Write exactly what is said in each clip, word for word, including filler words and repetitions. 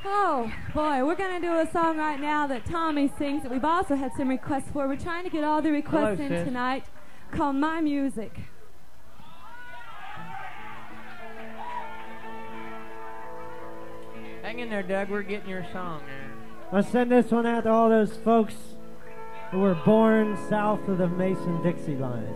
Oh, boy, we're going to do a song right now that Tommy sings that we've also had some requests for. We're trying to get all the requests Hello, in sis. tonight, called My Music. Hang in there, Doug. We're getting your song, man. I'll send this one out to all those folks who were born south of the Mason-Dixie line.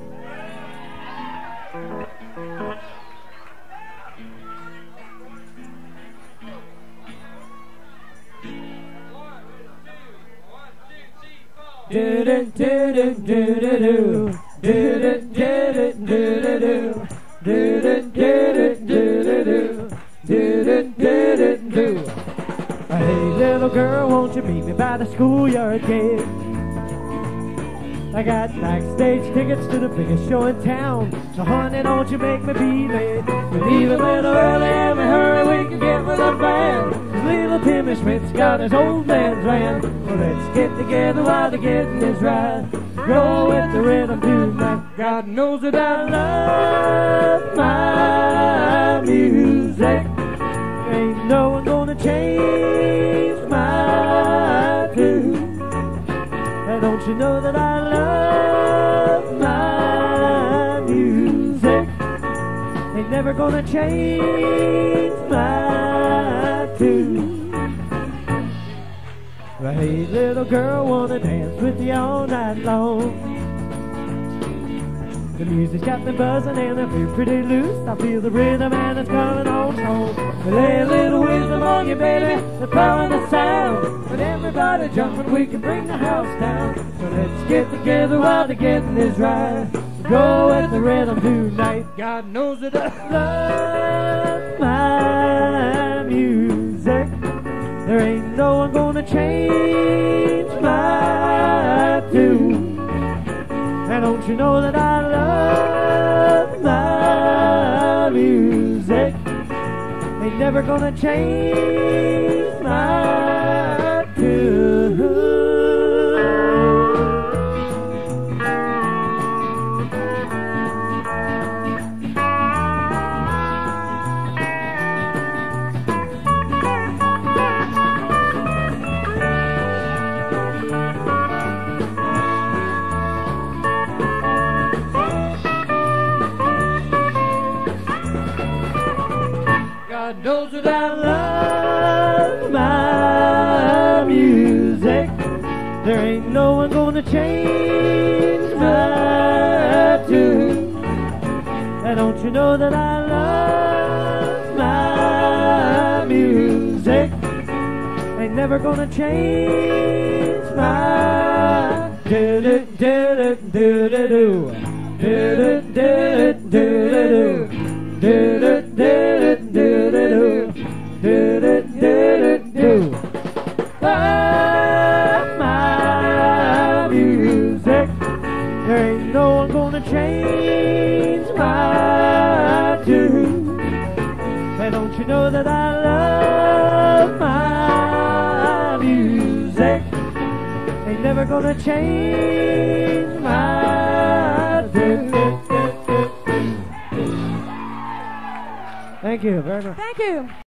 Do do do do do do do do do do do do do do do do do. Hey little girl, won't you meet me by the schoolyard gate? I got backstage tickets to the biggest show in town, so honey, don't you make me be late. We leave a little early and we hurry, we can get with the band. Little Timmy Schmidt's got his old man's van. So let's get together while the getting is right. Go with the rhythm tonight. God knows that I love my music. Ain't no one gonna change my tune. And don't you know that I love my music? Ain't never gonna change my tune. Well, hey, little girl, wanna dance with you all night long. The music's got me buzzing and I feel pretty loose. I feel the rhythm and it's coming on home. Lay a little wisdom on you, baby, the power and the sound. With everybody jumping, we can bring the house down. So let's get together while the getting is right. Go with the rhythm tonight. God knows that I love my music. There ain't no one gonna change my tune. And don't you know that I love my music? Ain't never gonna change my tune. God knows that I love my music. There ain't no one gonna change my tune. And don't you know that I love my music? Ain't never gonna change my do do do do do do do do do do do do do do do do do do do. Love my music. There ain't no one gonna change my tune. And don't you know that I love my music? Ain't never gonna change my tune. Thank you very much. Thank you.